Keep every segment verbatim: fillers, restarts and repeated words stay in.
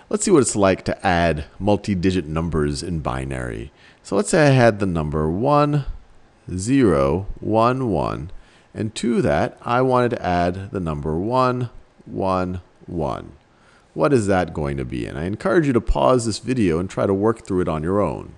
let's see what it's like to add multi-digit numbers in binary. So let's say I had the number one, zero, one, one, and to that I wanted to add the number one, one, one. What is that going to be? And I encourage you to pause this video and try to work through it on your own.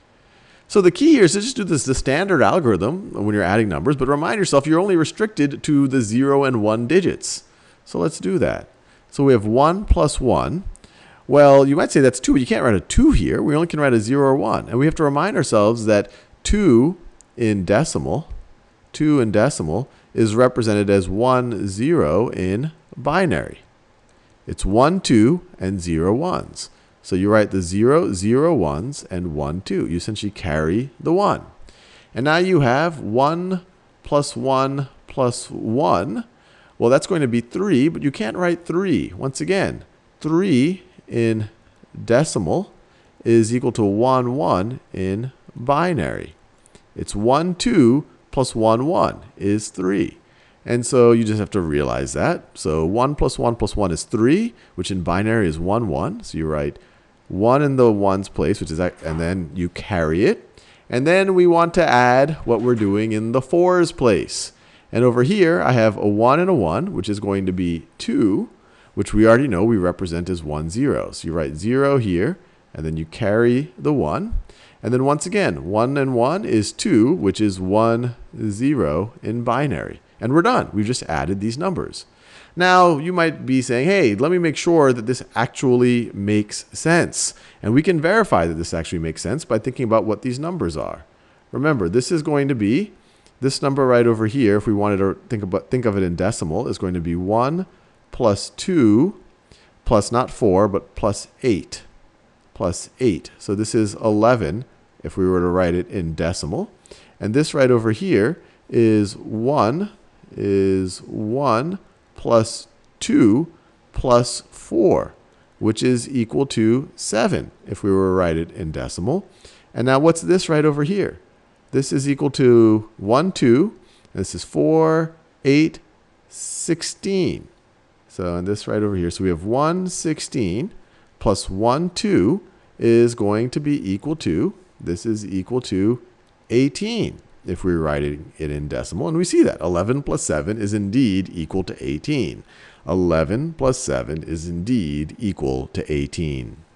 So the key here is to just do this the standard algorithm when you're adding numbers, but remind yourself you're only restricted to the zero and one digits. So let's do that. So we have one plus one. Well, you might say that's two, but you can't write a two here. We only can write a zero or one. And we have to remind ourselves that two in decimal, two in decimal is represented as one, zero in binary. It's one, two, and zero ones. So you write the zero, zero ones, and one, two. You essentially carry the one. And now you have one plus one plus one. Well, that's going to be three, but you can't write three. Once again, three in decimal is equal to one, one in binary. It's one, two plus one, one is three. And so you just have to realize that. So one plus one plus one is three, which in binary is one, one. So you write one in the ones place, which is that, and then you carry it. And then we want to add what we're doing in the fours place. And over here, I have a one and a one, which is going to be two, which we already know we represent as one, zero. So you write zero here, and then you carry the one. And then once again, one and one is two, which is one, zero in binary. And we're done. We've just added these numbers. Now, you might be saying, hey, let me make sure that this actually makes sense. And we can verify that this actually makes sense by thinking about what these numbers are. Remember, this is going to be, this number right over here, if we wanted to think, about, think of it in decimal, is going to be one plus two plus not four, but plus eight. Plus eight. So this is eleven if we were to write it in decimal. And this right over here is one, is one plus two plus four, which is equal to seven if we were to write it in decimal. And now what's this right over here? This is equal to one, two, and this is four, eight, sixteen. So and this right over here. So we have one, sixteen plus one, two is going to be equal to, this is equal to eighteen. If we're writing it in decimal. And we see that eleven plus seven is indeed equal to eighteen. eleven plus seven is indeed equal to eighteen.